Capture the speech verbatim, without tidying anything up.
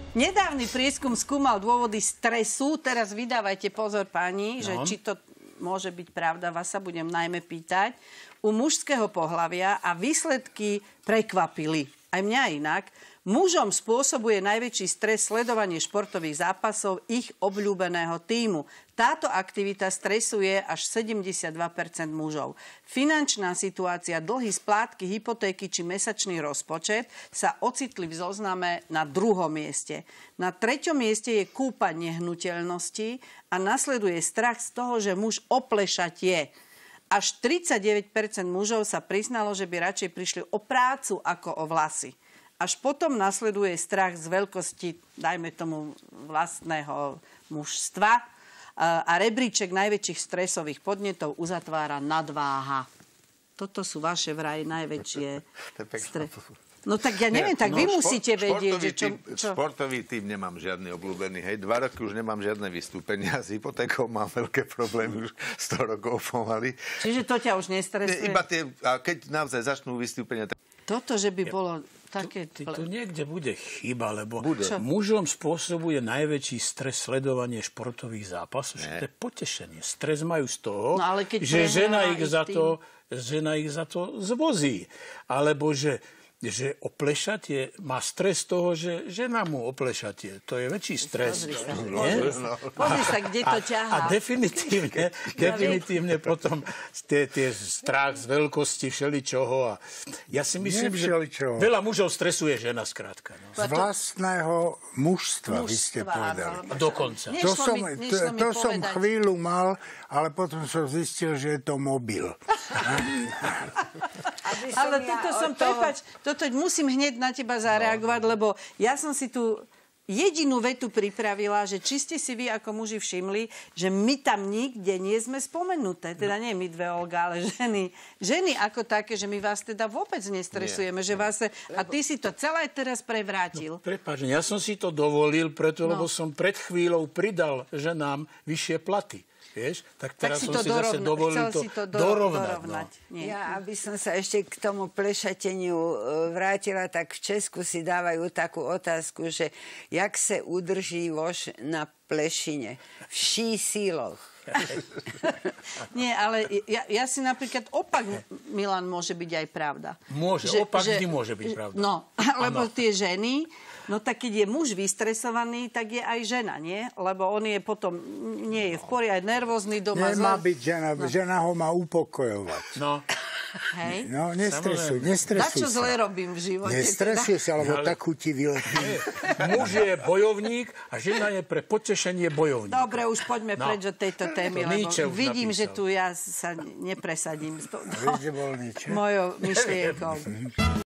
Nedávny prieskum skúmal dôvody stresu. Teraz vydávajte pozor, pani, no. že či to môže byť pravda, vás sa budem najmä pýtať. U mužského pohlavia a výsledky prekvapili. Aj mňa inak. Mužom spôsobuje najväčší stres sledovanie športových zápasov ich obľúbeného tímu. Táto aktivita stresuje až sedemdesiatdva percent mužov. Finančná situácia, dlhy, splátky, hypotéky či mesačný rozpočet sa ocitli v zozname na druhom mieste. Na treťom mieste je kúpa nehnuteľností a nasleduje strach z toho, že muž oplešať je. Až tridsaťdeväť percent mužov sa priznalo, že by radšej prišli o prácu ako o vlasy. Až potom nasleduje strach z veľkosti, dajme tomu, vlastného mužstva a rebríček najväčších stresových podnetov uzatvára nadváha. Toto sú vaše vraj najväčšie stres. No tak ja neviem, tak no, vy šport, musíte vedieť, že čo, čo... Športový tým nemám žiadny obľúbený. Hej, dva roky už nemám žiadne vystúpenia. S hypotékou mám veľké problémy už sto rokov pomaly. Čiže to ťa už nestresuje? Iba tie, a keď naozaj začnú vystúpenia... Tak... Toto, že by bolo... Také... Tu, tu niekde bude chyba, lebo bude. Mužom spôsobuje najväčší stres sledovanie športových zápasov. To je potešenie. Stres majú z toho, no, že žena ich, za to, žena ich za to zvozí. Alebo že že oplešatie má stres toho, že žena mu oplešatie. To je väčší stres. Pozri sa, pozri sa, pozri sa kde to ťahá. A, a definitívne, definitívne potom tie, tie strach z veľkosti všeličoho. A ja si myslím, že veľa mužov stresuje žena skrátka. No. Z vlastného mužstva, mužstva vy ste povedali. Dokonca. To som, to, to som chvíľu mal, ale potom som zistil, že je to mobil. Ale toto som, prepáč, toto musím hneď na teba zareagovať, lebo ja som si tu jedinú vetu pripravila, že či ste si vy ako muži všimli, že my tam nikde nie sme spomenuté. Teda nie my dve, Olga, ale ženy. Ženy ako také, že my vás teda vôbec nestresujeme. Že vás... A ty si to celé teraz prevrátil. No, prepáč, ja som si to dovolil, preto, no. lebo som pred chvíľou pridal ženám vyššie platy. Vieš? Tak teraz tak som si, si zase dovolil to, to do, dorovnať. dorovnať. No. Ja, aby som sa ešte k tomu plešateniu vrátila, tak v Česku si dávajú takú otázku, že jak se udrží vož na plešine? Vší síloch. Nie, ale ja, ja si napríklad opak, Milan, môže byť aj pravda. Môže, že, opak že, vždy môže byť pravda. No, lebo ano. Tie ženy... No tak keď je muž vystresovaný, tak je aj žena, nie? Lebo on je potom, nie je v poriadku, aj nervózny doma. Nemá byť žena, no. Žena ho má upokojovať. No. Hej. No, nestresuj, nestresuj sa. Na čo zle robím v živote? Nestresuj sa, lebo ale... takú ti vyletí. Muž je bojovník a žena je pre potešenie bojovník. Dobre, už poďme no. preč od tejto témy, lebo vidím, napísal. Že tu ja sa nepresadím s to, no. Víš, že bol Nietzsche? mojou myšlienkou.